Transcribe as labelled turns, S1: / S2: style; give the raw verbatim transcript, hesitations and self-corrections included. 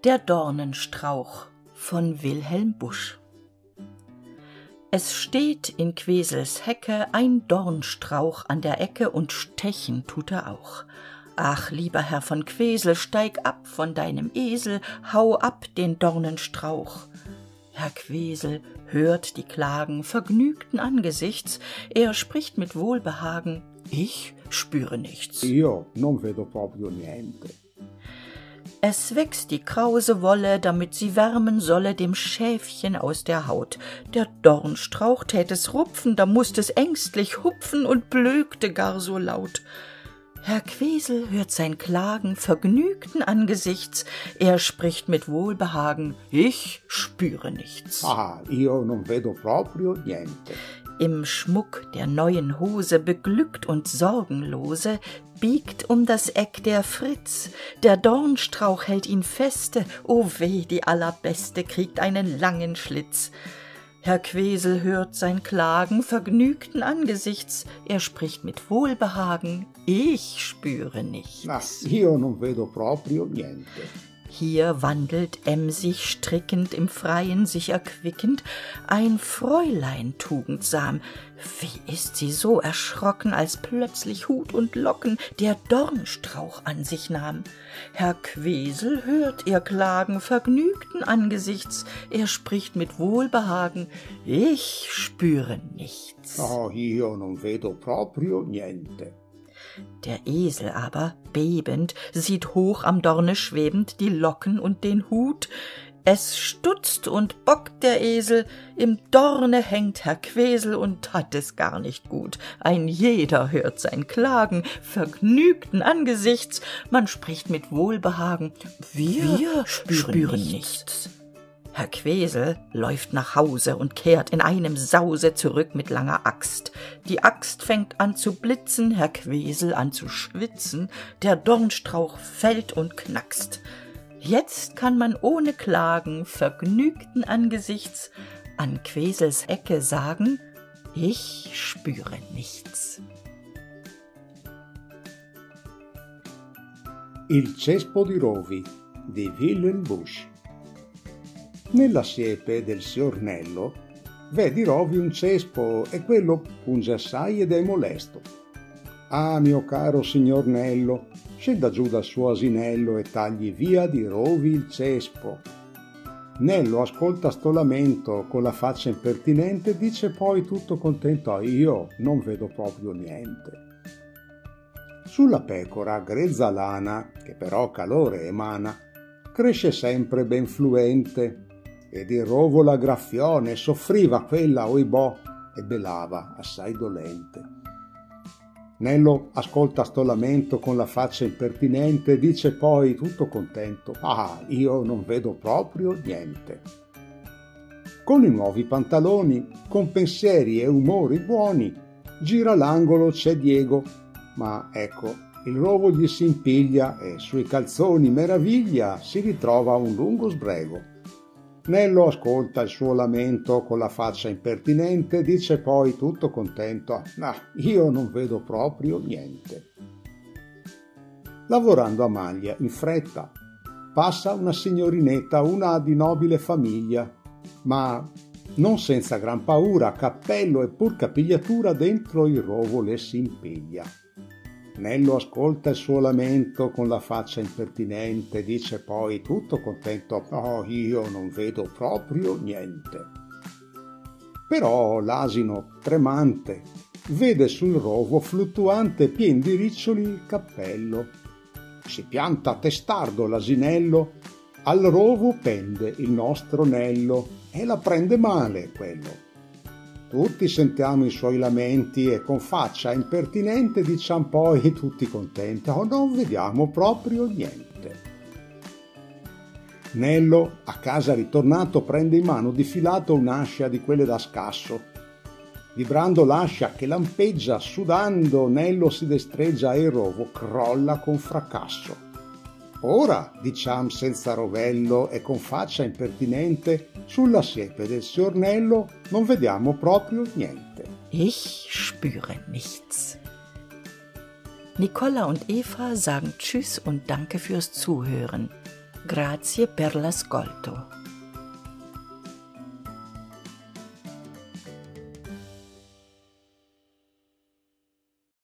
S1: Der Dornenstrauch von Wilhelm Busch. Es steht in Quesels Hecke ein Dornstrauch an der Ecke, und stechen tut er auch. Ach, lieber Herr von Quesel, steig ab von deinem Esel, hau ab den Dornenstrauch. Herr Quesel hört die Klagen vergnügten Angesichts, er spricht mit Wohlbehagen: Ich spüre nichts.
S2: Io non vedo proprio niente.
S1: Es wächst die krause Wolle, damit sie wärmen solle dem Schäfchen aus der Haut. Der Dornstrauch tät es rupfen, da mußt es ängstlich hupfen und blökte gar so laut. Herr Quesel hört sein Klagen vergnügten Angesichts, er spricht mit Wohlbehagen: Ich spüre nichts.
S2: Ah, io non vedo proprio niente.
S1: Im Schmuck der neuen Hose, beglückt und sorgenlose, biegt um das Eck der Fritz. Der Dornstrauch hält ihn feste, o weh, die Allerbeste kriegt einen langen Schlitz. Herr Quesel hört sein Klagen vergnügten Angesichts, er spricht mit Wohlbehagen: Ich spüre nichts.
S2: Ah, io non vedo proprio niente.
S1: Hier wandelt emsig strickend, im Freien sich erquickend, ein Fräulein tugendsam. Wie ist sie so erschrocken, als plötzlich Hut und Locken der Dornstrauch an sich nahm. Herr Quesel hört ihr Klagen vergnügten Angesichts, er spricht mit Wohlbehagen: Ich spüre nichts.
S2: Oh, io non vedo proprio niente.
S1: Der Esel aber, bebend, sieht hoch am Dorne schwebend die Locken und den Hut. Es stutzt und bockt der Esel, im Dorne hängt Herr Quesel und hat es gar nicht gut. Ein jeder hört sein Klagen, vergnügten Angesichts, man spricht mit Wohlbehagen: Wir, Wir spüren, spüren nichts. nichts. Herr Quesel läuft nach Hause und kehrt in einem Sause zurück mit langer Axt. Die Axt fängt an zu blitzen, Herr Quesel an zu schwitzen, der Dornstrauch fällt und knackst. Jetzt kann man ohne Klagen, vergnügten Angesichts, an Quesels Ecke sagen: Ich spüre nichts.
S2: Il cespo di Rovi di Wilhelm Busch. Nella siepe del signor Nello v'è di rovi un cespo, e quello punge assai ed è molesto. Ah, mio caro signor Nello, scenda giù dal suo asinello e tagli via di rovi il cespo. Nello ascolta sto lamento, con la faccia impertinente dice poi tutto contento: ah, io non vedo proprio niente. Sulla pecora grezza lana, che però calore emana, cresce sempre ben fluente, ed il rovo la graffione soffriva quella, oibò, e belava assai dolente. Nello ascolta sto lamento con la faccia impertinente e dice poi tutto contento: ah, io non vedo proprio niente. Con i nuovi pantaloni, con pensieri e umori buoni, gira l'angolo c'è Diego, ma ecco, il rovo gli si impiglia e sui calzoni meraviglia si ritrova un lungo sbrego. Nello ascolta il suo lamento con la faccia impertinente, dice poi tutto contento: ah, io non vedo proprio niente. Lavorando a maglia, in fretta, passa una signorinetta, una di nobile famiglia, ma non senza gran paura, cappello e pur capigliatura dentro il rovo le si impiglia. Nello ascolta il suo lamento con la faccia impertinente, dice poi tutto contento: oh, io non vedo proprio niente. Però l'asino tremante vede sul rovo fluttuante pien di riccioli il cappello. Si pianta testardo l'asinello, al rovo pende il nostro Nello e la prende male quello. Tutti sentiamo i suoi lamenti e con faccia impertinente diciam poi tutti contenti: oh, non vediamo proprio niente. Nello, a casa ritornato, prende in mano di filato un'ascia di quelle da scasso. Vibrando l'ascia che lampeggia, sudando, Nello si destreggia e il rovo crolla con fracasso. Ora, diciam senza rovello e con faccia impertinente, sulla siepe del signor Nello non vediamo proprio niente.
S1: Ich spüre nichts. Nicola und Eva sagen Tschüss und Danke fürs Zuhören. Grazie per l'ascolto.